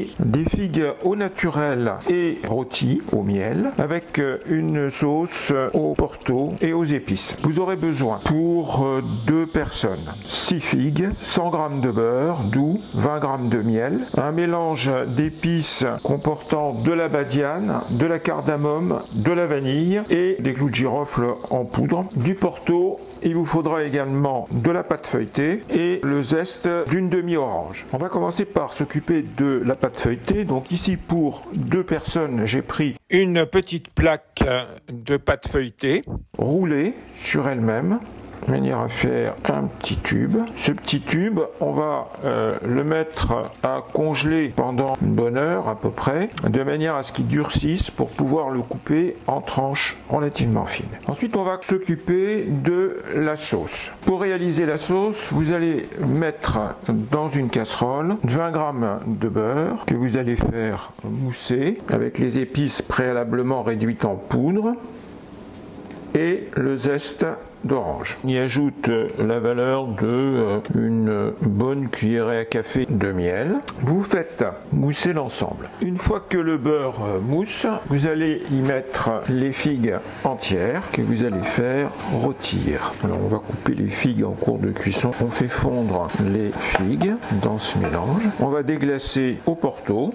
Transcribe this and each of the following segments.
c'est des figues au naturel et rôties au miel avec une sauce au porto et aux épices. Vous aurez besoin pour 2 personnes 6 figues, 100 g de beurre doux, 20 g de miel, un mélange d'épices comportant de la badiane, de la cardamome, de la vanille et des clous de girofle en poudre, du porto. Il vous faudra également de la pâte feuilletée et le zeste d'une demi-orange. On va commencer par s'occuper de la pâte feuilletée. Donc ici pour 2 personnes, j'ai pris une petite plaque de pâte feuilletée roulée sur elle-même, de manière à faire un petit tube. Ce petit tube, on va le mettre à congeler pendant une bonne heure à peu près, de manière à ce qu'il durcisse pour pouvoir le couper en tranches relativement fines. Ensuite, on va s'occuper de la sauce. Pour réaliser la sauce, vous allez mettre dans une casserole 20 g de beurre que vous allez faire mousser avec les épices préalablement réduites en poudre et le zeste d'orange. On y ajoute la valeur de une bonne cuillerée à café de miel. Vous faites mousser l'ensemble. Une fois que le beurre mousse, vous allez y mettre les figues entières que vous allez faire rôtir. Alors on va couper les figues en cours de cuisson. On fait fondre les figues dans ce mélange. On va déglacer au porto.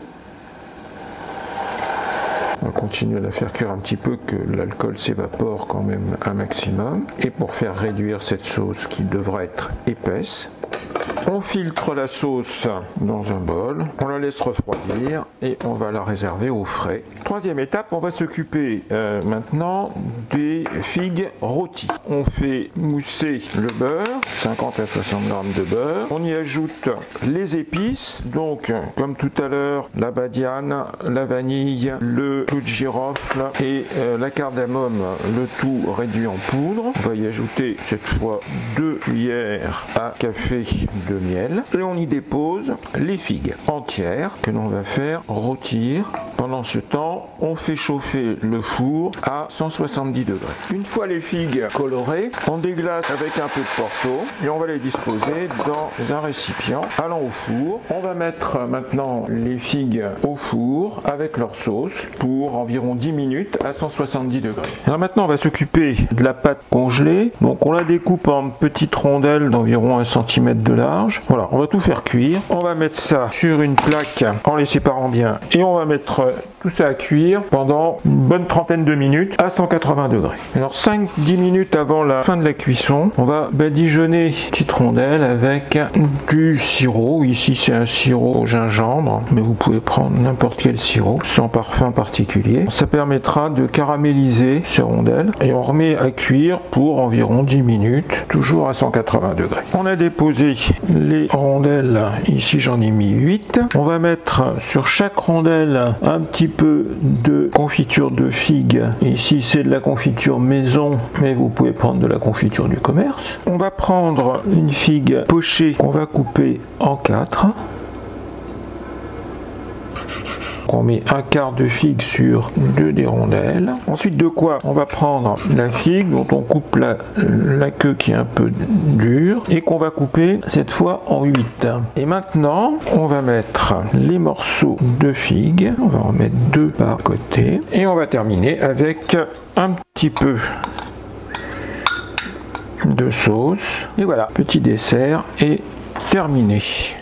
On va continuer à la faire cuire un petit peu, que l'alcool s'évapore quand même un maximum. Et pour faire réduire cette sauce qui devra être épaisse, on filtre la sauce dans un bol, on la laisse refroidir et on va la réserver au frais. Troisième étape, on va s'occuper maintenant des figues rôties. On fait mousser le beurre, 50 à 60 g de beurre. On y ajoute les épices, donc comme tout à l'heure, la badiane, la vanille, le clou de girofle et la cardamome, le tout réduit en poudre. On va y ajouter cette fois 2 cuillères à café de miel et on y dépose les figues entières que l'on va faire rôtir. Pendant ce temps, on fait chauffer le four à 170 degrés. Une fois les figues colorées, on déglace avec un peu de porto et on va les disposer dans un récipient allant au four. On va mettre maintenant les figues au four avec leur sauce pour environ 10 minutes à 170 degrés. Alors maintenant, on va s'occuper de la pâte congelée. Donc on la découpe en petites rondelles d'environ 1 cm de large. Voilà, on va tout faire cuire. On va mettre ça sur une plaque en les séparant bien et on va mettre tout ça à cuire pendant une bonne trentaine de minutes à 180 degrés. Alors 5-10 minutes avant la fin de la cuisson, on va badigeonner une petite rondelle avec du sirop. Ici c'est un sirop au gingembre, mais vous pouvez prendre n'importe quel sirop sans parfum particulier. Ça permettra de caraméliser ces rondelles et on remet à cuire pour environ 10 minutes, toujours à 180 degrés. On a déposé les rondelles, ici j'en ai mis 8. On va mettre sur chaque rondelle un petit peu de confiture de figue. Ici c'est de la confiture maison, mais vous pouvez prendre de la confiture du commerce. On va prendre une figue pochée qu'on va couper en 4. On met un quart de figue sur 2 des rondelles. Ensuite de quoi on va prendre la figue dont on coupe la queue qui est un peu dure et qu'on va couper cette fois en 8. Et maintenant on va mettre les morceaux de figue. On va en mettre 2 par côté et on va terminer avec un petit peu de sauce. Et voilà, petit dessert est terminé.